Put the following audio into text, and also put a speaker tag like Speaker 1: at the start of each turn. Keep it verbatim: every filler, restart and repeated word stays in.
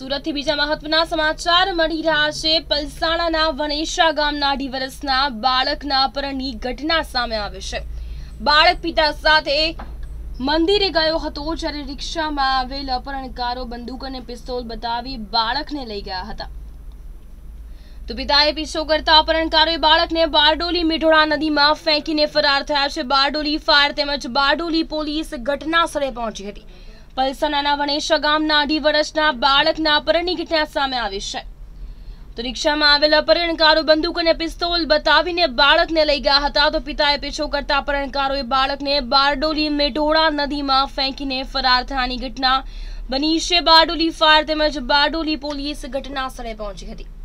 Speaker 1: સુરત થી બીજા મહત્વના સમાચાર મળી રહ્યા છે। પલસાણાના વણેશા ગામના અઢી વર્ષના બાળકના અપહરણની ઘટના સામે આવી છે। બાળક પિતા સાથે મંદિરે ગયો હતો, જ્યારે રિક્ષામાં આવેલ અપહરણકારો બંદૂક અને પિસ્તોલ બતાવી બાળકને લઈ ગયા હતા। તો પિતાએ પીછો કરતા અપહરણકારોએ બાળકને બારડોલી મેઢોળા નદીમાં ફેંકીને ફરાર થયા છે। બારડોલી ફાયર તેમજ બારડોલી પોલીસ ઘટના સ્થળે પહોંચી હતી। પલસાણાના વણેશા ગામના અઢી વર્ષના બાળકના અપહરણની ઘટના સામે આવી છે। તો રિક્ષામાં આવેલ અપહરણકારો બંદૂક અને પિસ્તોલ બતાવીને બાળકને લઈ ગયા હતા। તો પિતાએ પીછો કરતા અપહરણકારોએ બાળકને બારડોલી મેઢોળા નદીમાં ફેંકીને ફરાર થયાની ઘટના બની છે। બારડોલી ફાયર તેમજ બારડોલી પોલીસ ઘટના સ્થળે પહોંચી હતી।